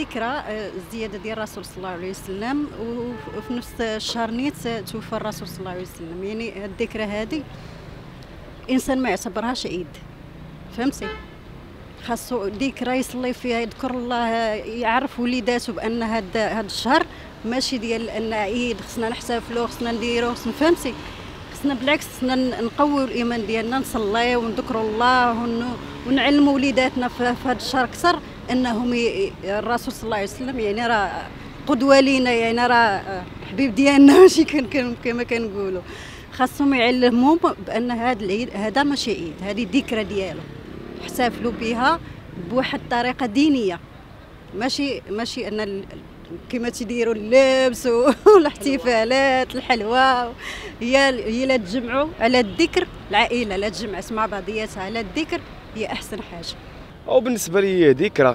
ذكرى الزياده ديال الرسول صلى الله عليه وسلم، وفي نفس الشهر نيت توفى الرسول صلى الله عليه وسلم. يعني الذكرى هذه الانسان ما يعتبرهاش عيد، فهمتي؟ خاصو ذكرى يصلي فيها، يذكر الله، يعرف وليداته بان هذا الشهر ماشي ديال ان عيد خصنا نحتفلوا، خصنا نديروا، فهمتي؟ خصنا بالعكس خصنا نقويو الايمان ديالنا، نصليو ونذكروا الله ونعلموا وليداتنا في هذا الشهر اكثر انهم الرسول صلى الله عليه وسلم يعني راه قدوه لينا، يعني راه حبيب ديالنا ماشي كما كنقولوا. خاصهم يعلموهم بان هذا العيد هذا ماشي عيد، هذه ذكرى ديالو، احتفلوا بها بواحد الطريقه دينيه، ماشي ان كما تيديروا اللبس والاحتفالات الحلوى. هي لا تجمعوا على الذكر، العائله لا تجمعت مع بعضياتها على الذكر هي احسن حاجه. او بالنسبه لي ذكرى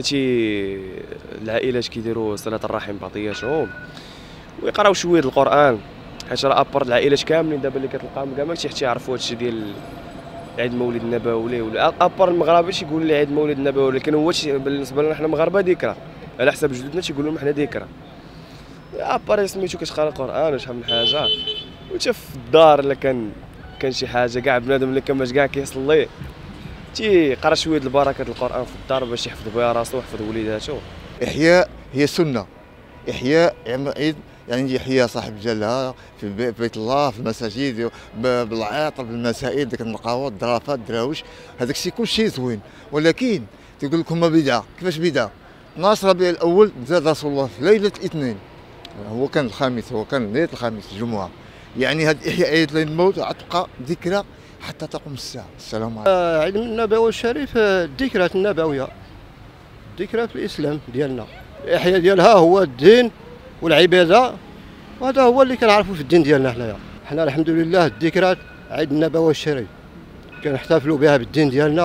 العائلات كيديروا صله الرحم بعضياتهم ويقراو شويه القران، حيت راه ابر العائلات كاملين دابا اللي كتلقاهم كاع ماكش حتى يعرفوا هادشي ديال عيد مولد النبوي، ولا ابر المغاربه تيقولوا لي عيد مولد النبوي، ولكن هو بالنسبه لنا حنا المغاربه ذكرى على حسب جدودنا تيقولوا لهم حنا ذكرى. ابار سميتو كتقرا القران وشحال من حاجه، وانت في الدار الا كان شي حاجه كاع بنادم اللي كان كاع كيصلي تيقرا شويه البركه القران في الدار باش يحفظ بها راسو ويحفظ وليداتو. احياء هي سنه، احياء عيد يعني يحيى صاحب جلها في بيت الله، في المساجد، بالعطر، بالمسائل، ديك النقاوات، الظرافات، الدراوش، هذاك الشيء كلشي زوين. ولكن تيقول لكم ما بدعه، كيفاش بدعه؟ 12 ربيع الاول زاد رسول الله في ليله الاثنين، هو كان الخامس، هو كان ليله الخامس الجمعه. يعني هذا احياء عيد الموت غتبقى ذكرى حتى تقوم الساعه. السلام عليكم. عيد النبوي الشريف الذكرى النبويه، ذكرى في الاسلام ديالنا، الاحياء ديالها هو الدين والعباده، وهذا هو اللي كنعرفوا في الدين ديالنا حنايا. حنا الحمد لله الذكرى عيد النبوي الشريف كنحتفلوا بها بالدين ديالنا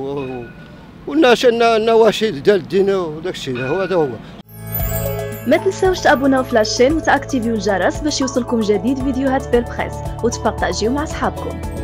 والنواشد ديال الدين وداك الشيء هذا هو. ما تنساوش تابوناو في لاشين وتاكتيفيو الجرس باش يوصلكم جديد فيديوهات بالبريس، وتبارطاجيو مع صحابكم.